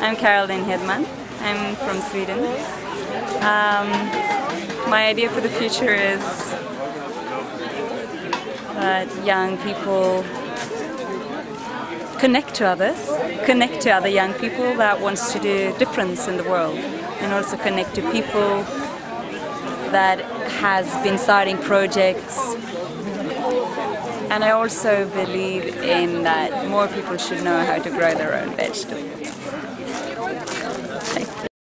I'm Carolin. I'm from Sweden. My idea for the future is that young people connect to others, connect to other young people that wants to do a difference in the world, and also connect to people that has been starting projects. And I also believe in that more people should know how to grow their own vegetables.